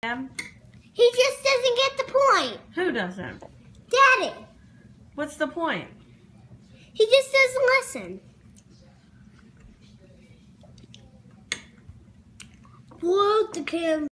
He just doesn't get the point. Who doesn't? Daddy. What's the point? He just doesn't listen. Blow the camera.